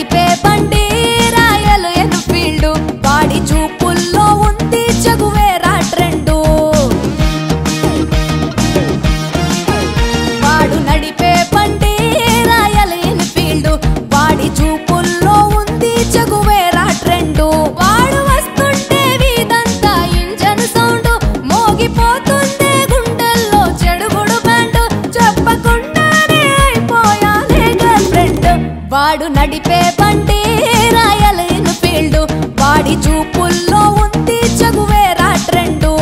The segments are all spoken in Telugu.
నడిపే బండి రాయల్ ఎన్ఫీల్డ్ వాడి చూపుల్లో ఉంది జగువేరా ట్రెండు వాడు నడిపే బండి రాయల్ ఎన్ఫీల్డ్ వాడి చూపుల్లో ఉంది జగువేరా ట్రెండు వాడు వస్తుంటే వీధంతా ఇంజన్ సౌండ్ మోగిపోతుంది గుండెల్లో చెడుగుడు బ్యాండ్ చెప్పకుండానే అయిపోయానే గర్ల్ ఫ్రెండ్ వాడు నడిపే బండి రాయల్ ఎన్ఫీల్డ్ వాడి చూపుల్లో ఉంది జగువేరా ట్రెండు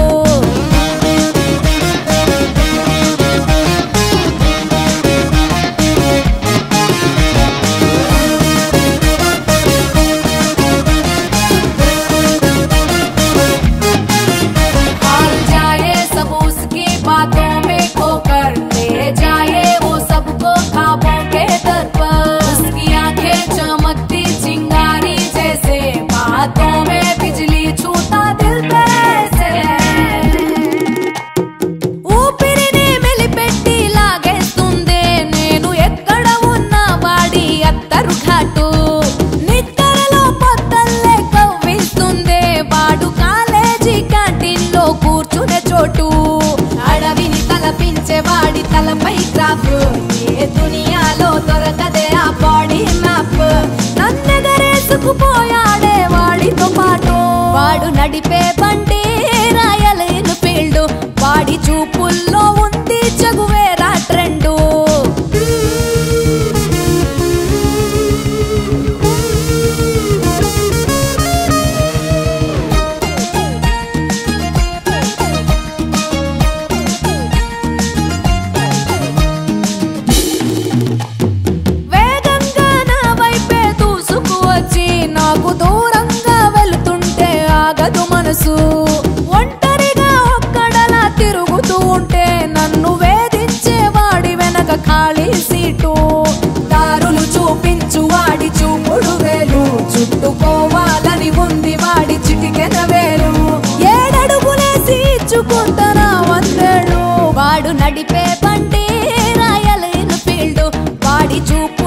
అడవిని తలపించేవాడి తలపై క్రాఫ్ ఏ దునియాలో దొరకదే ఆ బాడీ మ్యాప్ నన్నెగరేసుకుపోయాడే వాడితో పాటు వాడు నడిపే బండి రాయల్ ఎన్ఫీల్డ్ వాడి చూపుల్లో ఉంది జగువేరా ట్రెండు దూరంగా వెళుతుంటే ఆగదు మనసు ఒంటరిగా ఒక్కడలా తిరుగుతూ ఉంటే నన్ను వేధించే వాడి వెనక ఖాళీ సీటు దారులు చూపించు వాడి చూపుడు వేలు చుట్టుకోవాలని ఉంది వాడి చిటికెన వేలు ఏడడుగులేసి ఇచ్చుకుంటారా వందేళ్ళు వాడు నడిపే బండి రాయల్ ఎన్ఫీల్డ్ వాడి చూపు